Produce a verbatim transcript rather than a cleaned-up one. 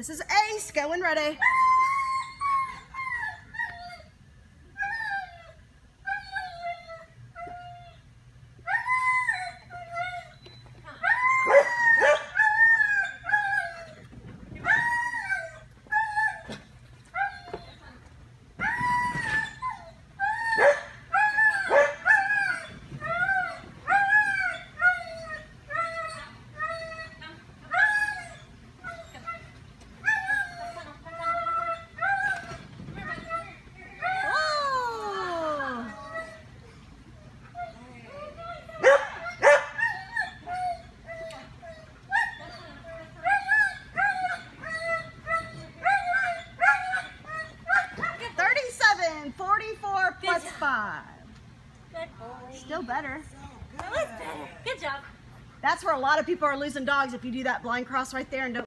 This is Ace, going ready. thirty-seven, forty-four plus five. Good boy. Still better. That was better. Good job. That's where a lot of people are losing dogs if you do that blind cross right there and don't